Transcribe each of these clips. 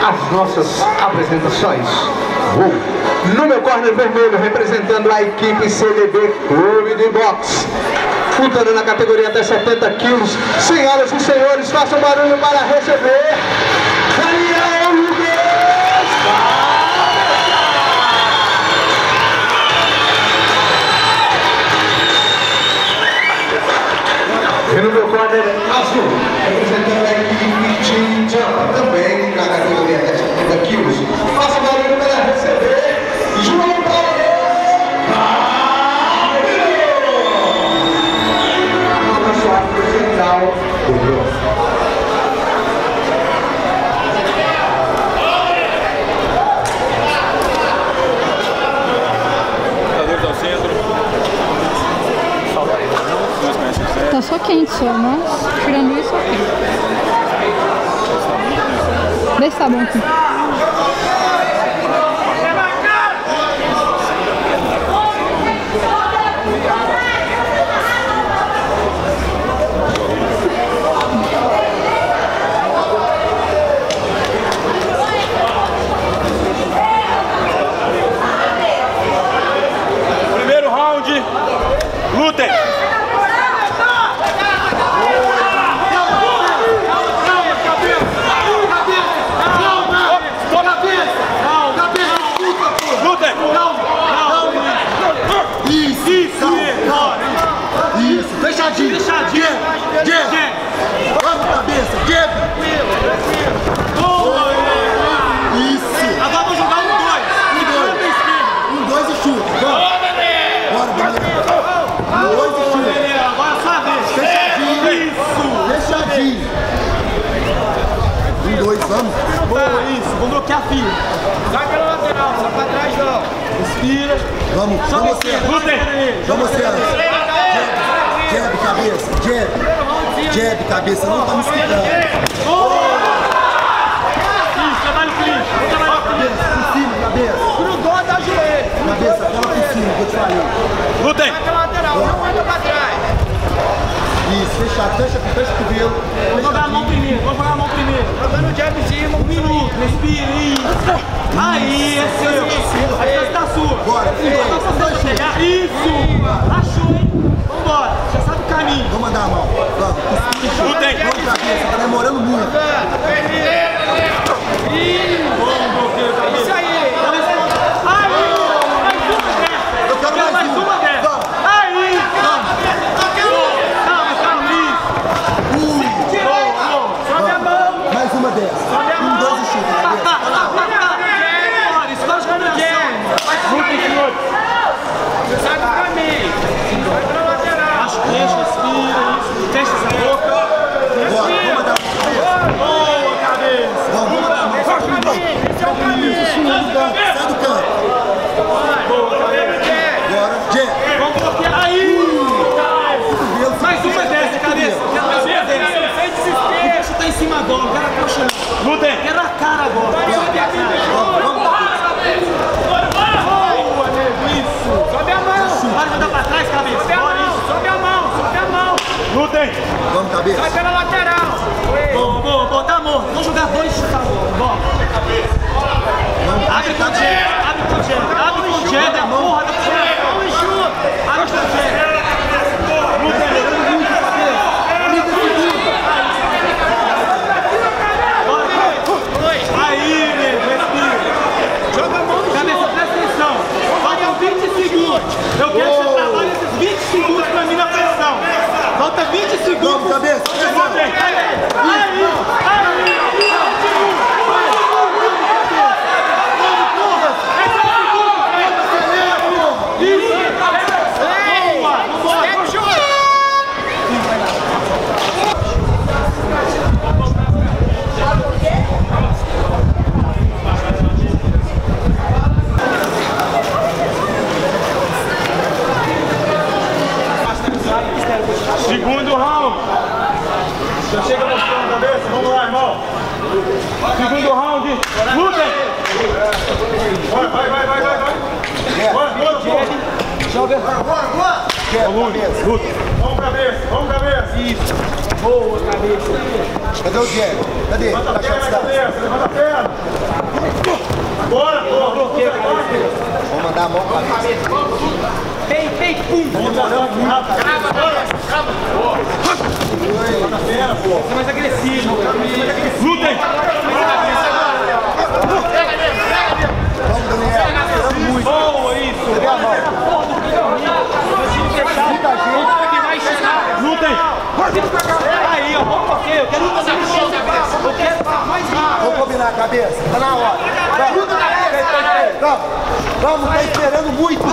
as nossas apresentações. No meu corner vermelho, representando a equipe CDB Clube de Boxe, lutando na categoria até 70 quilos. Senhoras e senhores, façam barulho para receber Daniel Luguez. E no meu corner azul, representando a equipe Tinja, também na categoria até 70 quilos. Façam barulho para receber João Paulo. Tá só quente só, mas tirando isso, ok. Vê se tá bom aqui. Primeiro round, lutem! Isso, fechadinho. Jab. Vamos, cabeça. Jab. Isso. Agora vou jogar um 2 e chuta. Bora, Daniel. 2 e chuta. Agora só a vez. Fechadinho. Isso. Fechadinho. 2, vamos. Boa, isso. Vou bloquear a fila. Sai pela lateral, sai pra trás não. Respira. Vamos você. Vamos você. Jab, cabeça. Jab, cabeça. Não tá me escutando. Isso, trabalho clínico. Cabeça, por cima, cabeça. Grudou da joelho. Cabeça, bola por cima, que eu te falei. Lutem. Vai pela lateral, não manda pra trás. Isso, fechado. Fecha o cabelo. Vou jogar a mão primeiro. Jogando o jab em cima, Um minuto, respira, isso. Aí, é seu. A chance tá sua. Bora, Só você chegar. Isso. Achou, hein? Vambora. Já sabe o caminho. Vamos mandar a mão. Vamos. Lutem. Vamos, cabeça. Tá demorando muito. Bom bloqueio, cabeça. Isso aí. Eu quero mais uma. Vamos. Aí. Calma, isso. Sobe a mão. Mais uma dessa. 2 e chuta, cabeça. Sai do caminho. Vai pra lateral. Deixa, respira, isso. Fecha essa boca. Bora, vamos mandar a mão. Boa, cabeça. Vamos mandar a mão. Esse é o caminho. Esse é o caminho. Sai do campo. Boa, cabeça. Bora. Jab. Vamos bloquear. Aí. Mais uma dessa, cabeça. Sem desespero. Deixa tá em cima agora, quero a coxa. Lutem. Quero a cara agora. Sobe a cara. Vamos. Boa, nego, isso. Sobe a mão. Pode mandar pra trás, cabeça. Sobe a Bora, mão. isso. Sobe a mão. Sobe a mão. Lutem. Vamos, cabeça. Vai pela lateral. Boa, tá morto. Vamos jogar 2 e chutar a bola. Bora. Abre com o jab. Abre com o jab, a porra da porra. Vamos e chuta. Abre com o jab. Aí, nego, respira. Joga a mão no Cabeça, presta atenção. Faltam 20 segundos. Eu quero que você trabalhe esses 20 segundos pra mim na pressão. Falta 20 segundos. Vamos, cabeça. Pega o jogo. Segundo round. Já chega mostrando a cabeça. Vamos lá, irmão. Segundo round. Lutem. Vai. Joga. Bora. Luta. Vamos, cabeça. Isso. Boa, cabeça. Cadê o Diego? Cadê? Levanta a perna, cabeça. Levanta a perna. Você mais agressivo. Lutem! Boa, isso! Lutem! Aí, ó, vamos porque eu quero fazer o show. Eu quero mais rápido. Vamos combinar a cabeça, tá na hora. Vamos, tá esperando muito.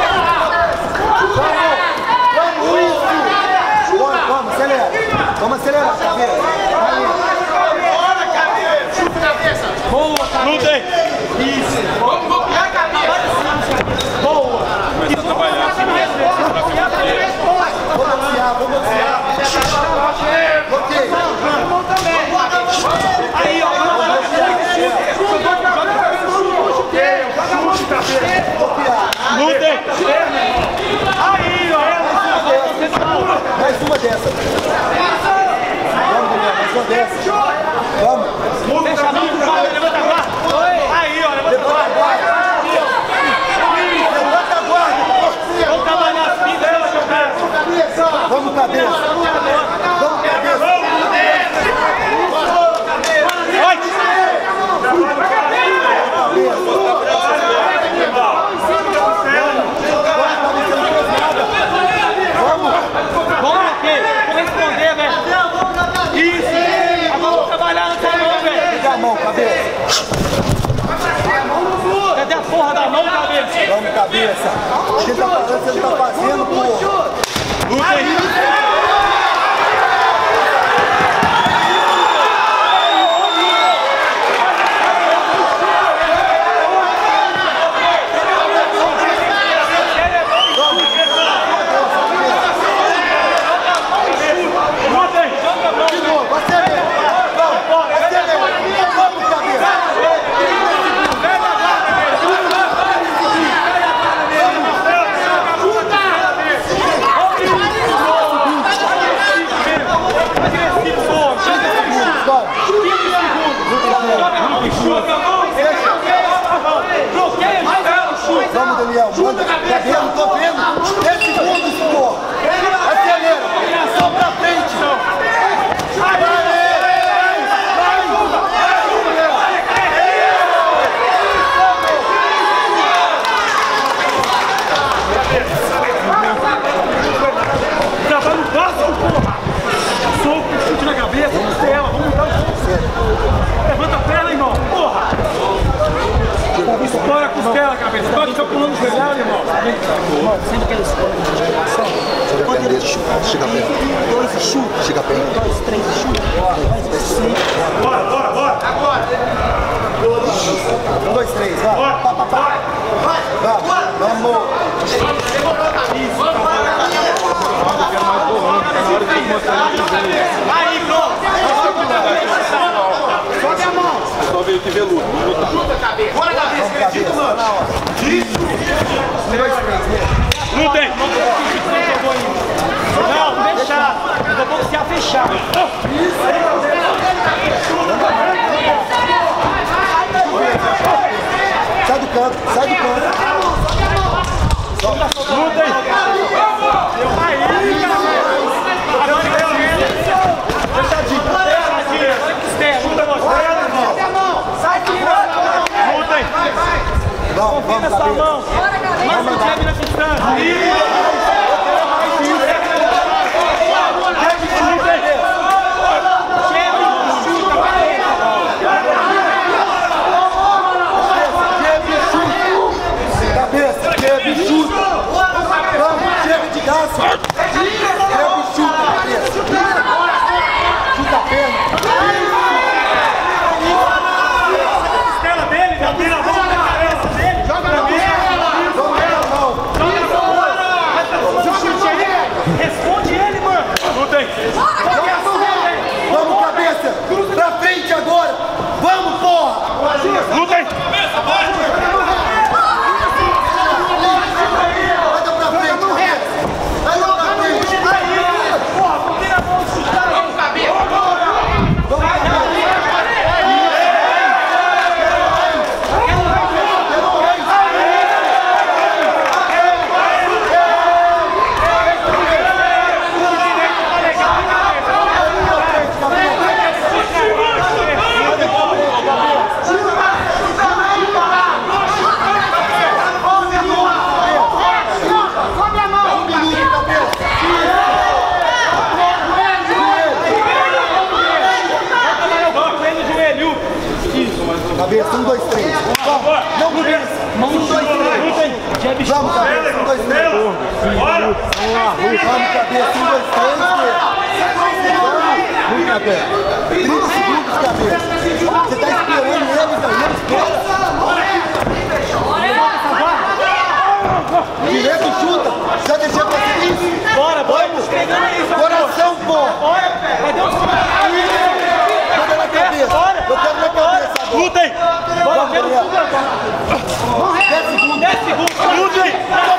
Vamos, acelera. Vamos acelerar a cabeça. Bora, cabeça! Chuta a cabeça! Boa, lutem! Isso! Vamos copiar a cabeça! Boa! Isso, trabalhar. Vou boxear. Ok. Aí, ó! Lutem! Aí, ó! Mais uma dessa. Vamos, Daniel, mais uma dessa. Vamos. Fecha a mão, levanta a guarda! Aí, ó, levanta a guarda! Levanta a guarda. Vamos trabalhar assim, né, Vamos, cabeça. Vamos, cabeça. Vamos aqui, vou responder, velho. Isso! Agora vou trabalhar na sua mão, velho. Pega a mão, cabeça. Cadê a porra da mão, cabeça? Vamos, cabeça. Você tá falando, você não tá fazendo, pô. Luta aí! Vamos, Daniel, manda. Cabelo, tô vendo. 10 segundos, pô. Acelera. Só pra frente. Trabalho básico, porra! Soco, chute na cabeça, costela, vamos mudar o jogo. Levanta a perna, irmão, porra! Estoura a costela, cabeça. Pode ficar pulando o joelho, irmão. Sempre que ele escolhe de direção. Chega a perna. 2 e chuta. Chega a perna. 2, 3 e chuta. Bora, bora, bora! Agora! 1, 2, 3, vai. Vamos! Aí, pronto! Sobe a mão! Só veio que veludo. Chuta a cabeça! Bora, cabeça! Acredita, mano! Isso! 1, 2, 3, Lutem! Não, fechar! Eu vou boxear fechado. sai do canto, sai do canto. Lutem! Aí, fechadinho! Lutem! Vamos, Nessa cabeça. mão! Mais um jab nessa distância! Cabeça, chega e chuta. Vamos, chega de gás. Chega e chuta, cabeça. Chuta a perna. Costela dele, já vira a mão na cabeça dele! Joga na mão! Vamos na mão. Joga na mão! Cabeça, 1, 2, 3. Não pensa. 1, 2, 3. Vamos, cabeça, 1, 2, 3. Vamos, cabeça, 1, 2, 3. Vamos, cabeça. 30 segundos, cabeça. Você tá esperando ele, então. Não espera. Direto e chuta. Já deixou pra isso. Bora, bora. Coração, pô. Bora. Cadê o Manda na cabeça. Eu quero na cabeça agora. Lutem. Bora, quero tudo agora. 10 segundos. 10 segundos. Lutem.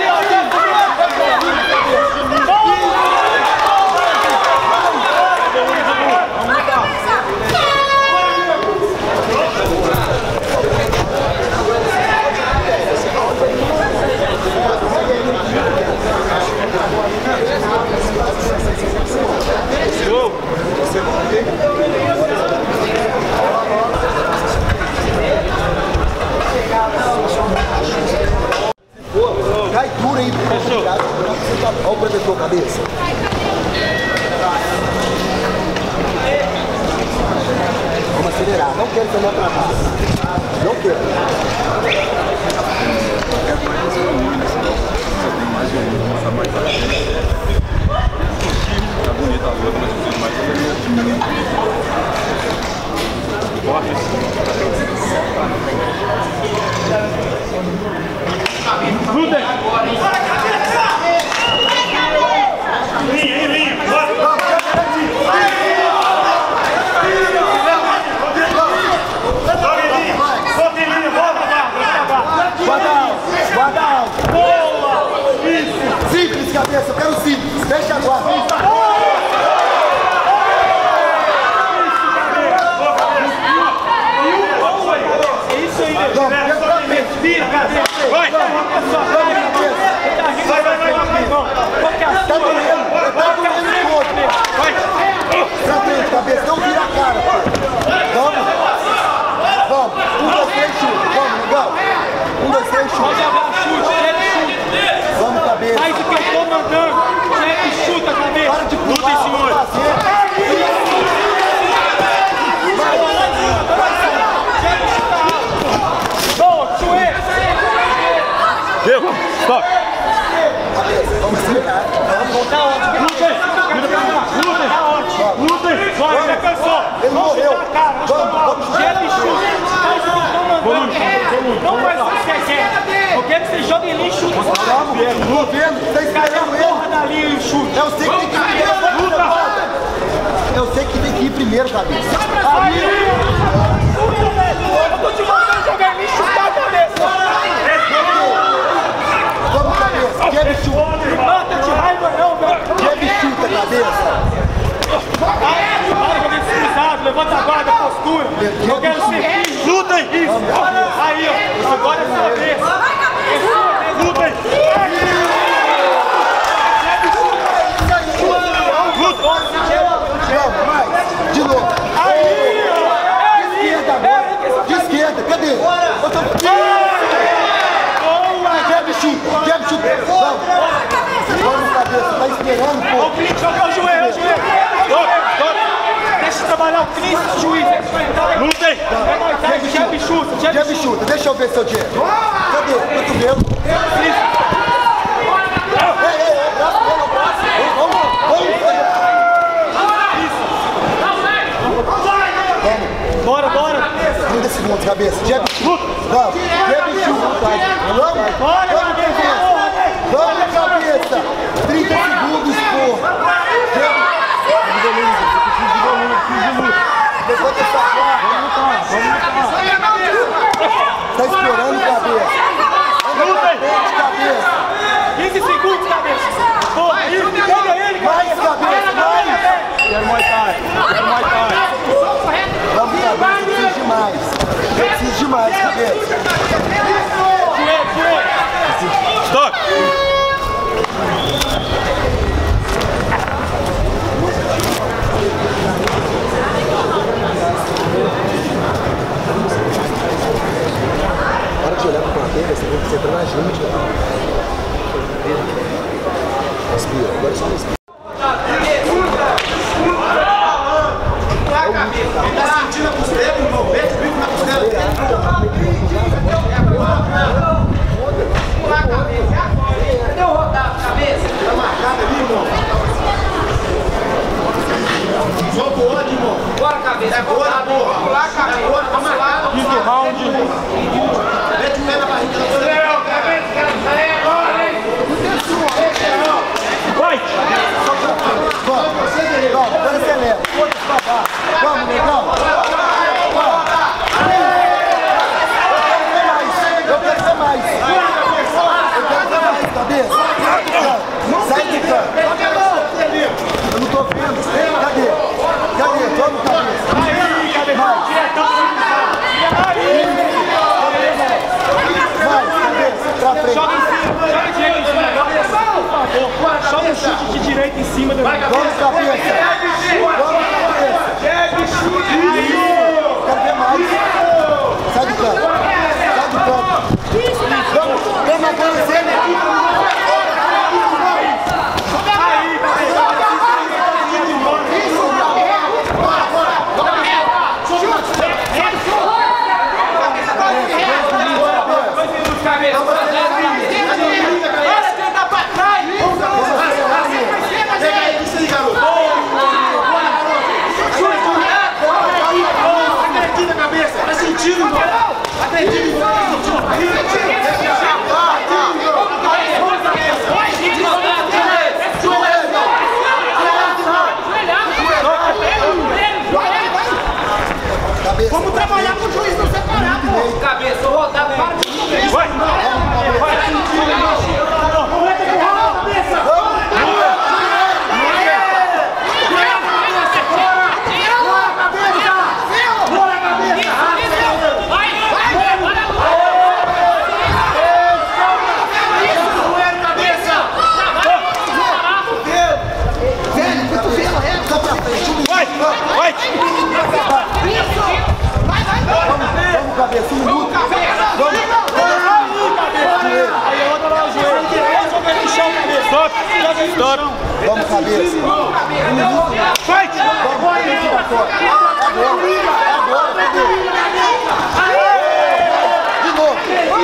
Cai duro aí, olha o protetor, cabeça. Vamos acelerar, não quero que eu me atrapalhe. Não quero. Tá bonita a luta, mas eu preciso mais Simples, cabeça, eu quero simples. Deixa a guarda. Cabeça, não vira a cara. Vamos. Vamos. 1, 2, 3, chute. Vamos, legal. 1, 2, 3, chute. Pode jogar chute, Vamos, cabeça. faz o que eu tô mandando. Chefe, chuta, cabeça. Para de pular, vamos fazer. Boa, chuê. Deu, stop. Cabeça, vamos acelerar. Vamos voltar onde? Lutem, vai, já cansou. Ele morreu. Vamos. Chefe, chuta. Faz o que eu tô mandando. Não faz o que você quer. Eu quero que você jogue ali e chuta. Vamos. Tô vendo. Tá esperando ele. Porra da linha e chuta. Eu sei que tem que ir primeiro. Eu sei que tem que ir primeiro, cabeça. Aí! Eu tô te mandando jogar ali e chutar a cabeça. Vamos, cabeça. Quer chuta. Mata de raiva não, velho. Quer chuta, cabeça. Para com esse cruzado, levanta a guarda, postura. Eu quero ser firme. Lutem! Isso! Aí, ó. Agora é sua vez. Lutem! Vamos, mais. De novo. Aí, ó. De esquerda agora. De esquerda. Cadê? Boa! Quer chuta. Vamos. Vamos, cabeça. Tá esperando, Ó, pô. o Clint, joga o joelho, Deixa eu trabalhar o Clint, juiz. Lutem! Jeb chuta, Jeb chuta. Deixa eu ver seu Jeb. Cadê? Cotovelo. Vamos. Bora! 30 segundos, cabeça. Jeb chuta. Vamos. Jeb chuta. Vamos. Vamos, cabeça. 30 segundos, porra. Levanta essa placa. Tá esperando, cabeça. Anda pra frente, cabeça. 15 segundos, cabeça. Porra, isso, pega ele, Mais, cabeça, mais. Quero Muay Thai. Vamos, cabeça, eu preciso de mais. Eu preciso de mais, cabeça. Stop. Para de olhar pra plateia, você tem que concentrar na gente. Respira, agora só respira. Tá sentindo a costela, irmão? Mete o bico na costela. Cadê o rodado, cabeça? Tá marcado ali, irmão. Jogo outro, irmão. Bora, cabeça. É boa, porra. Vamos lá, cabeça. Vamos lá. Quinto round. Mete o pé na barriga da toda. Vai! Vamos, agora acelera. Vamos, negão. Eu quero ser mais. Cabeça. Sai de canto. Eu não tô vendo. Cadê? Vamos, cabeça. Aí, cabeça. Diretão. Vai, cabeça. Pra frente. Joga em cima. Joga direito em cima. Por favor. Joga um chute de direita em cima. Vamos, cabeça. Vamos, cabeça. Quero ver mais. Sai de canto. Vamos, vamos avançar. Vamos trabalhar com o juiz não separado, pô. Cabeça, rodado, para de comer. Vai! Vamos, cabeça, um minuto. Stop! Vamos, cabeça. Fight! De novo.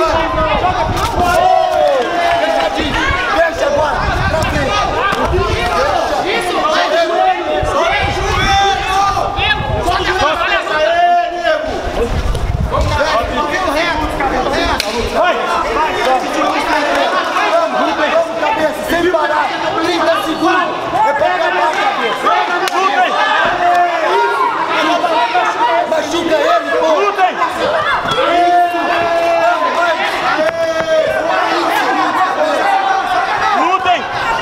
Deixa agora. Pra frente. Vamos, cabeça, sem parar. 30 segundos. É pra acabar, cabeça. Machuca ele, pô. Lutem!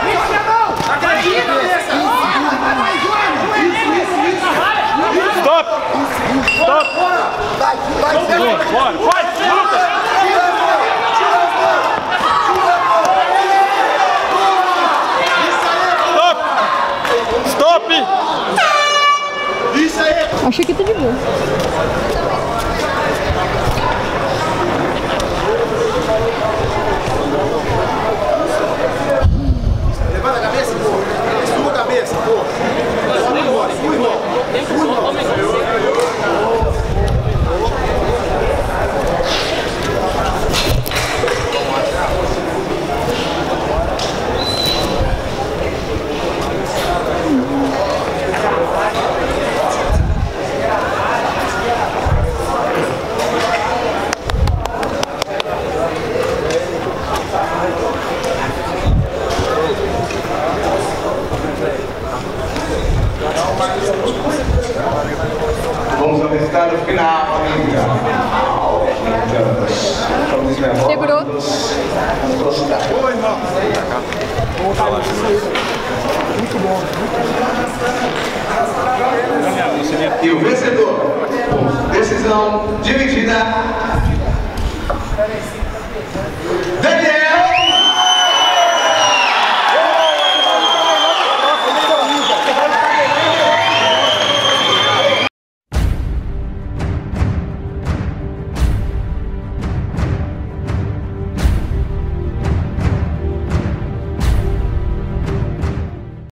Stop! Stop! Vai, Bora! Vai! Luta! Stop! Isso aí. Achei que tá de boa. Levanta a cabeça, pô. Sua cabeça, pô. Vamos ao resultado final, amiga. Segurou. E o vencedor, por decisão dividida,